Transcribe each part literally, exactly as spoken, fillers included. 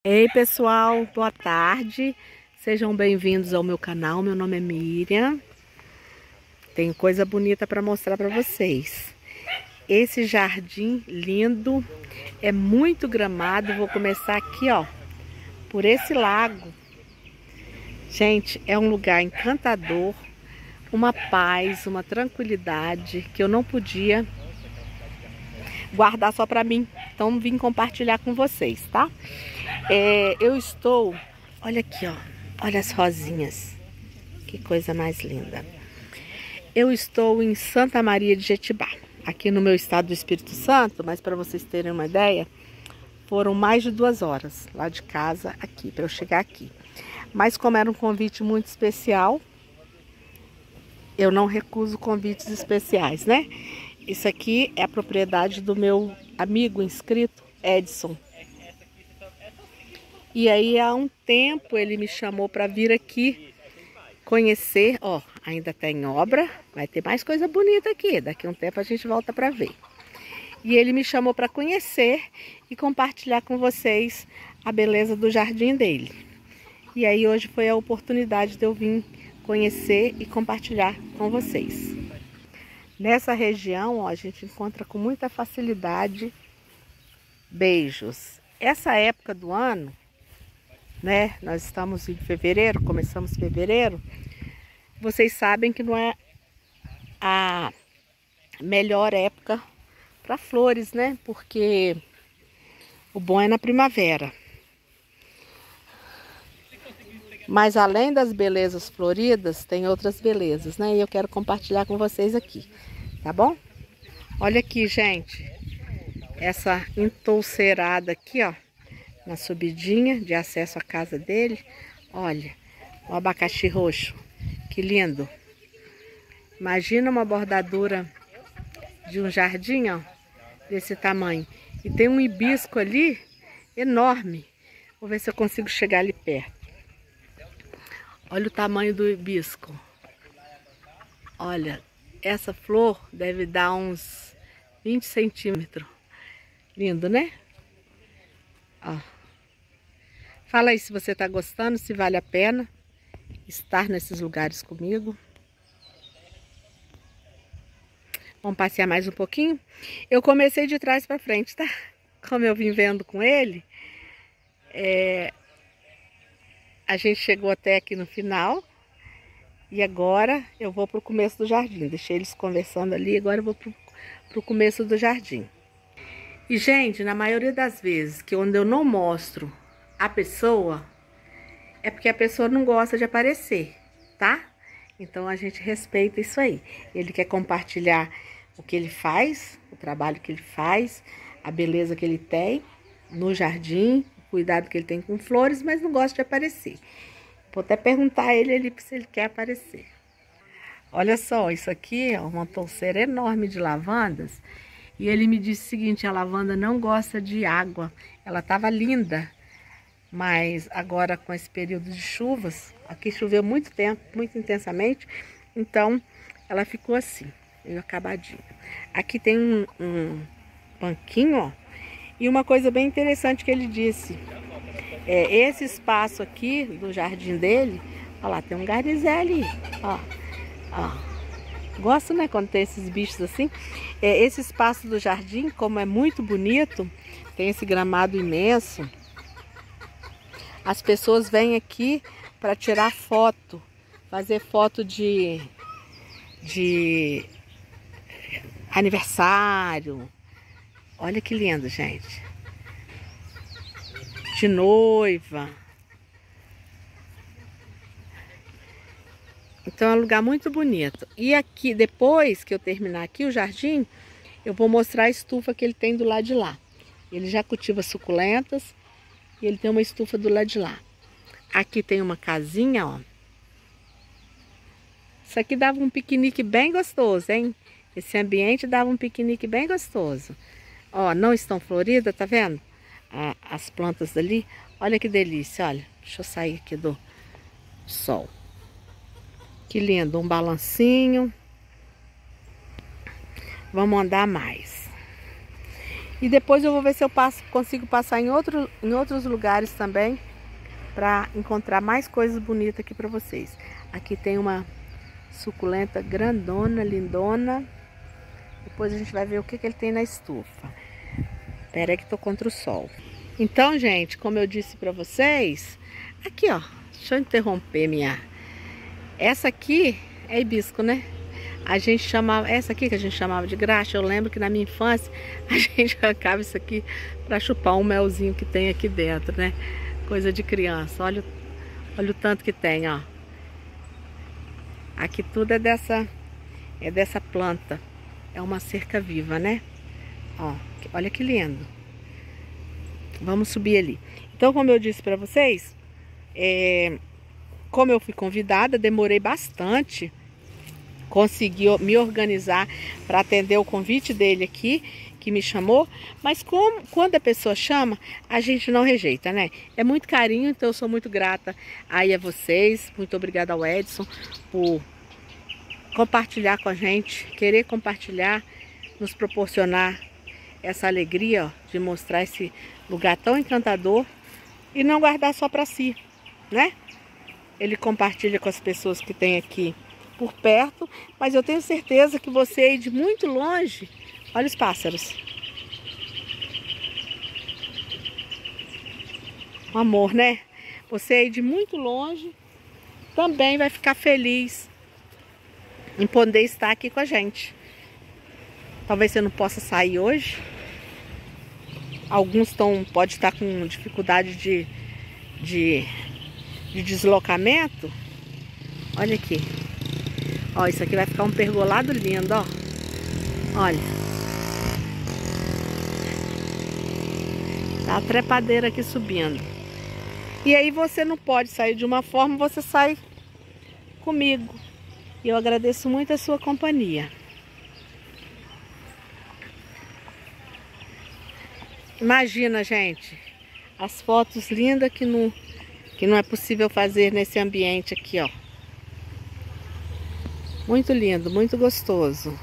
Ei pessoal, boa tarde, sejam bem-vindos ao meu canal. Meu nome é Miriam, tenho coisa bonita para mostrar para vocês. Esse jardim lindo, é muito gramado. Vou começar aqui, ó, por esse lago. Gente, é um lugar encantador, uma paz, uma tranquilidade que eu não podia guardar só para mim, então vim compartilhar com vocês, tá? É, eu estou, olha aqui, ó, olha as rosinhas, que coisa mais linda. Eu estou em Santa Maria de Jetibá, aqui no meu estado do Espírito Santo, mas para vocês terem uma ideia, foram mais de duas horas lá de casa aqui, para eu chegar aqui. Mas como era um convite muito especial, eu não recuso convites especiais, né? Isso aqui é a propriedade do meu amigo inscrito, Edson. E aí há um tempo ele me chamou para vir aqui conhecer. Ó, ainda está em obra, vai ter mais coisa bonita aqui. Daqui a um tempo a gente volta para ver. E ele me chamou para conhecer e compartilhar com vocês a beleza do jardim dele. E aí hoje foi a oportunidade de eu vir conhecer e compartilhar com vocês. Nessa região, ó, a gente encontra com muita facilidade beijos. Essa época do ano, né? Nós estamos em fevereiro, começamos fevereiro. Vocês sabem que não é a melhor época para flores, né? Porque o bom é na primavera. Mas além das belezas floridas, tem outras belezas, né? E eu quero compartilhar com vocês aqui, tá bom? Olha aqui, gente, essa entouceirada aqui, ó, na subidinha de acesso à casa dele. Olha, o abacaxi roxo, que lindo. Imagina uma bordadura de um jardim, ó, desse tamanho. E tem um hibisco ali, enorme. Vou ver se eu consigo chegar ali perto. Olha o tamanho do hibisco. Olha, essa flor deve dar uns vinte centímetros. Lindo, né? Ó. Fala aí se você tá gostando, se vale a pena estar nesses lugares comigo. Vamos passear mais um pouquinho? Eu comecei de trás para frente, tá? Como eu vim vendo com ele, é... a gente chegou até aqui no final. E agora eu vou pro começo do jardim. Deixei eles conversando ali, agora eu vou pro, pro começo do jardim. E, gente, na maioria das vezes que onde eu não mostro a pessoa, é porque a pessoa não gosta de aparecer, tá? Então a gente respeita isso aí. Ele quer compartilhar o que ele faz, o trabalho que ele faz, a beleza que ele tem no jardim, o cuidado que ele tem com flores, mas não gosta de aparecer. Vou até perguntar a ele, ele se ele quer aparecer. Olha só, isso aqui é uma touceira enorme de lavandas. E ele me disse o seguinte, a lavanda não gosta de água. Ela estava linda, mas agora com esse período de chuvas, aqui choveu muito tempo, muito intensamente, então ela ficou assim, meio acabadinha. Aqui tem um, um banquinho, ó, e uma coisa bem interessante que ele disse. É, esse espaço aqui do jardim dele, olha lá, tem um garnizé ali, ó, ó. Gosto, né, quando tem esses bichos assim. É, esse espaço do jardim, como é muito bonito, tem esse gramado imenso, as pessoas vêm aqui para tirar foto, fazer foto de, de aniversário. Olha que lindo, gente. De noiva. Então é um lugar muito bonito. E aqui, depois que eu terminar aqui o jardim, eu vou mostrar a estufa que ele tem do lado de lá. Ele já cultiva suculentas e ele tem uma estufa do lado de lá. Aqui tem uma casinha, ó. Isso aqui dava um piquenique bem gostoso, hein? Esse ambiente dava um piquenique bem gostoso. Ó, não estão floridas, tá vendo? As plantas dali, olha que delícia, olha, deixa eu sair aqui do sol, que lindo, um balancinho. Vamos andar mais. E depois eu vou ver se eu passo, consigo passar em, outro, em outros lugares também, para encontrar mais coisas bonitas aqui para vocês. Aqui tem uma suculenta grandona, lindona. Depois a gente vai ver o que, que ele tem na estufa. Pera aí que tô contra o sol. Então, gente, como eu disse para vocês, aqui ó, deixa eu interromper minha... Essa aqui é hibisco, né? A gente chamava, essa aqui que a gente chamava de graxa, eu lembro que na minha infância a gente arrancava isso aqui para chupar um melzinho que tem aqui dentro, né? Coisa de criança. Olha, olha o tanto que tem, ó. Aqui tudo é dessa, é dessa planta. É uma cerca viva, né? Ó, olha que lindo. Vamos subir ali. Então, como eu disse para vocês, é, como eu fui convidada, demorei bastante. Consegui me organizar para atender o convite dele aqui, que me chamou. Mas como, quando a pessoa chama, a gente não rejeita, né? É muito carinho, então eu sou muito grata aí a vocês. Muito obrigada ao Edson por compartilhar com a gente, querer compartilhar, nos proporcionar essa alegria, ó, de mostrar esse lugar tão encantador e não guardar só para si, né? Ele compartilha com as pessoas que tem aqui por perto, mas eu tenho certeza que você aí de muito longe, olha os pássaros. Um amor, né? Você aí de muito longe também vai ficar feliz em poder estar aqui com a gente. Talvez você não possa sair hoje. Alguns estão, pode estar com dificuldade de, de, de deslocamento. Olha aqui. Ó, isso aqui vai ficar um pergolado lindo, ó. Olha. Tá a trepadeira aqui subindo. E aí você não pode sair de uma forma, você sai comigo. E eu agradeço muito a sua companhia. Imagina, gente, as fotos lindas que não, que não é possível fazer nesse ambiente aqui, ó. Muito lindo, muito gostoso.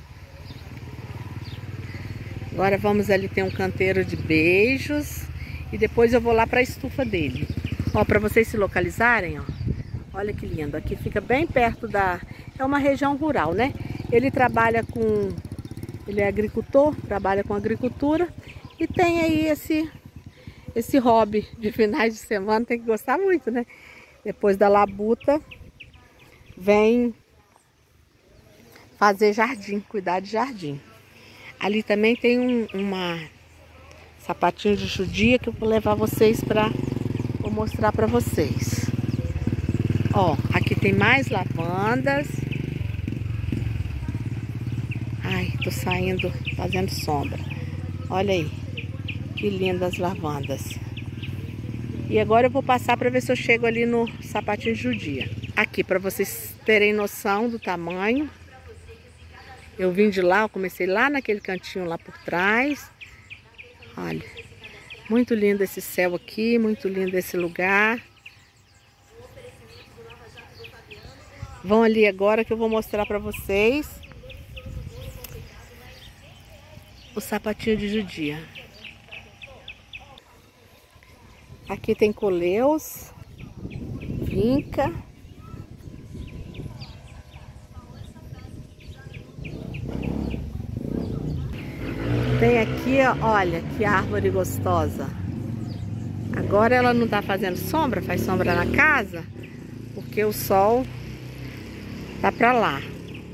Agora vamos ali ter um canteiro de beijos. E depois eu vou lá para a estufa dele. Ó, para vocês se localizarem, ó. Olha que lindo. Aqui fica bem perto da... É uma região rural, né? Ele trabalha com... Ele é agricultor, trabalha com agricultura. E tem aí esse... Esse hobby de finais de semana. Tem que gostar muito, né? Depois da labuta, vem fazer jardim, cuidar de jardim. Ali também tem um, uma... sapatinho de judia que eu vou levar vocês para... Vou mostrar para vocês. Ó, aqui tem mais lavandas. Ai, tô saindo, fazendo sombra. Olha aí, que lindas lavandas. E agora eu vou passar para ver se eu chego ali no sapatinho de judia. Aqui, para vocês terem noção do tamanho. Eu vim de lá, eu comecei lá naquele cantinho lá por trás. Olha, muito lindo esse céu aqui, muito lindo esse lugar. Vão ali agora que eu vou mostrar para vocês o sapatinho de judia. Aqui tem coleus, vinca. Tem aqui, olha, que árvore gostosa. Agora ela não tá fazendo sombra, faz sombra na casa, porque o sol tá pra lá.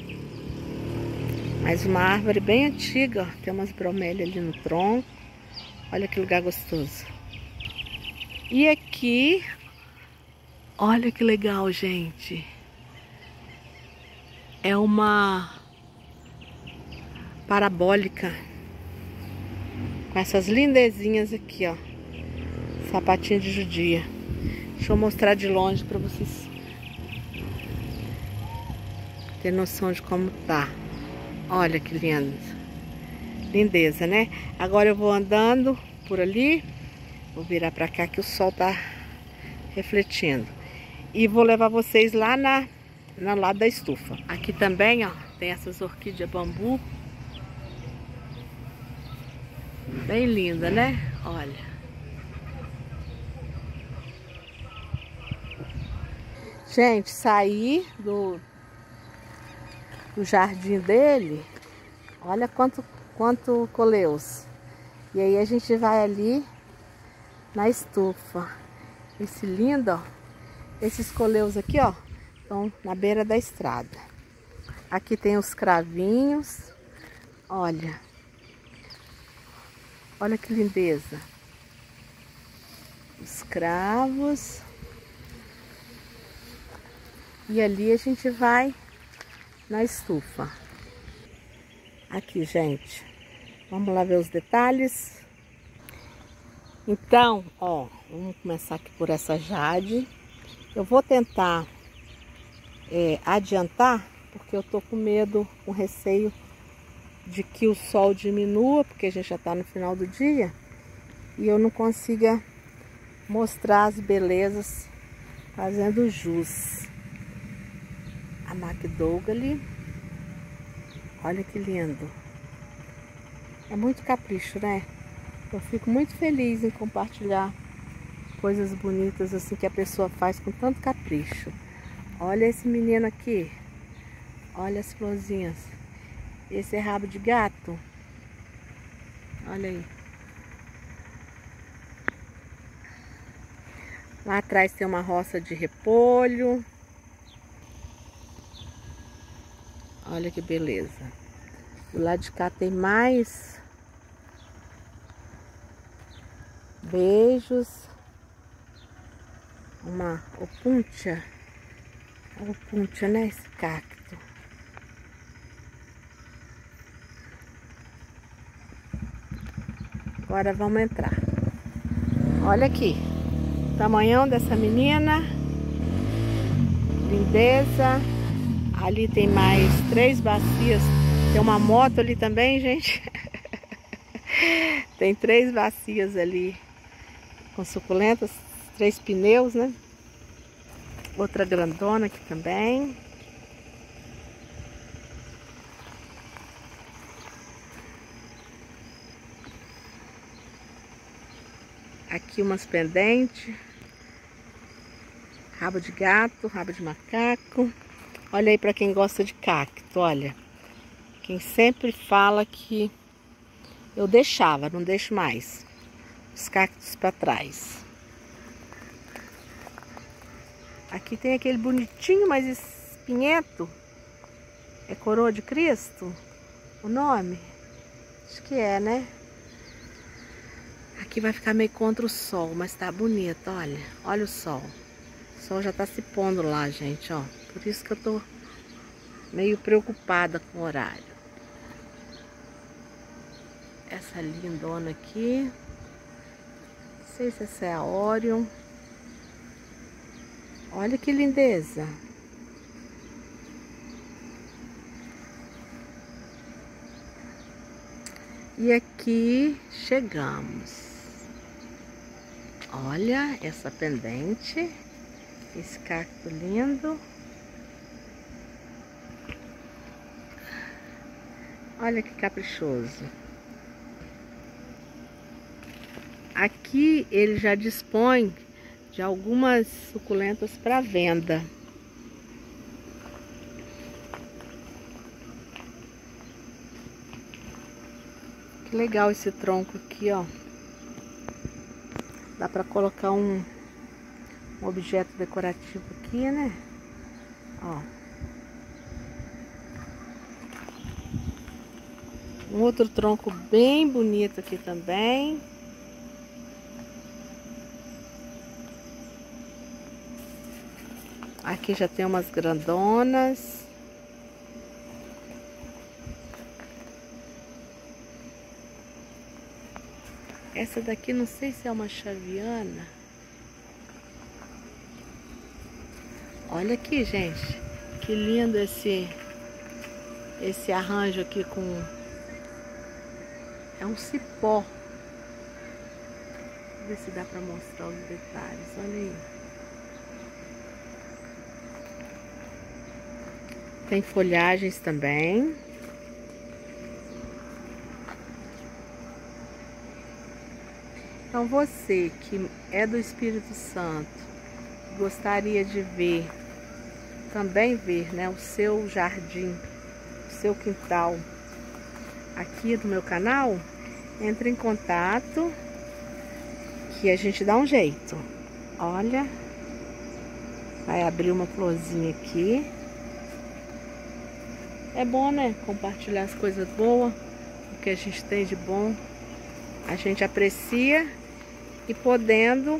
Mas uma árvore bem antiga, ó, tem umas bromélias ali no tronco. Olha que lugar gostoso. E aqui, olha que legal, gente. É uma parabólica. Com essas lindezinhas aqui, ó. Sapatinho de judia. Deixa eu mostrar de longe para vocês ter noção de como tá. Olha que lindo. Lindeza, né? Agora eu vou andando por ali. Vou virar para cá que o sol tá refletindo. E vou levar vocês lá na, na lado da estufa. Aqui também, ó, tem essas orquídeas bambu. Bem linda, né? Olha. Gente, saí do, do jardim dele. Olha quanto, quanto coleus. E aí a gente vai ali na estufa. Esse lindo, ó. Esses coleus aqui, ó, estão na beira da estrada. Aqui tem os cravinhos. Olha. Olha que lindeza. Os cravos. E ali a gente vai na estufa. Aqui, gente. Vamos lá ver os detalhes. Então, ó, vamos começar aqui por essa jade. Eu vou tentar é, adiantar, porque eu tô com medo, com receio de que o sol diminua, porque a gente já tá no final do dia, e eu não consiga mostrar as belezas fazendo jus. A McDougall, olha que lindo. É muito capricho, né? Eu fico muito feliz em compartilhar coisas bonitas assim que a pessoa faz com tanto capricho. Olha esse menino aqui. Olha as florzinhas. Esse é rabo de gato. Olha aí. Lá atrás tem uma roça de repolho. Olha que beleza. Do lado de cá tem mais beijos. Uma opuntia. Opuntia, né? Esse cacto. Agora vamos entrar. Olha aqui. O tamanhão dessa menina. Lindeza. Ali tem mais três bacias. Tem uma moto ali também, gente. Tem três bacias ali com suculentas, três pneus, né? Outra grandona aqui também. Aqui umas pendentes. Rabo de gato, rabo de macaco. Olha aí para quem gosta de cacto, olha. Quem sempre fala que eu deixava, não deixo mais. Os cactos para trás. Aqui tem aquele bonitinho, mas espinhento. É coroa de Cristo? O nome? Acho que é, né? Aqui vai ficar meio contra o sol, mas tá bonito, olha. Olha o sol. O sol já tá se pondo lá, gente, ó. Por isso que eu tô meio preocupada com o horário. Essa lindona aqui. Não sei se essa é a Orion. Olha que lindeza. E aqui chegamos. Olha essa pendente. Esse cacto lindo. Olha que caprichoso. Aqui ele já dispõe de algumas suculentas para venda. Que legal esse tronco aqui, ó. Dá para colocar um, um objeto decorativo aqui, né? Ó. Um outro tronco bem bonito aqui também. Aqui já tem umas grandonas. Essa daqui não sei se é uma chaviana. Olha aqui, gente. Que lindo esse, esse arranjo aqui com... É um cipó. Vou ver se dá pra mostrar os detalhes. Olha aí. Tem folhagens também. Então você que é do Espírito Santo, gostaria de ver, também ver, né, o seu jardim, o seu quintal aqui do meu canal, entre em contato que a gente dá um jeito. Olha, vai abrir uma florzinha aqui. É bom, né? Compartilhar as coisas boas, o que a gente tem de bom. A gente aprecia e podendo,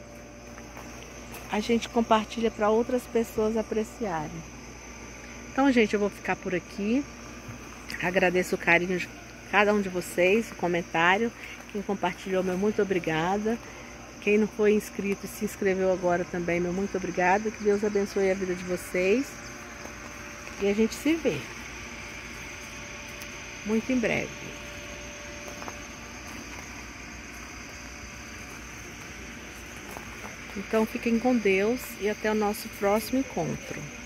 a gente compartilha para outras pessoas apreciarem. Então, gente, eu vou ficar por aqui. Agradeço o carinho de cada um de vocês, o comentário. Quem compartilhou, meu muito obrigada. Quem não foi inscrito e se inscreveu agora também, meu muito obrigada. Que Deus abençoe a vida de vocês. E a gente se vê muito em breve. Então fiquem com Deus e até o nosso próximo encontro.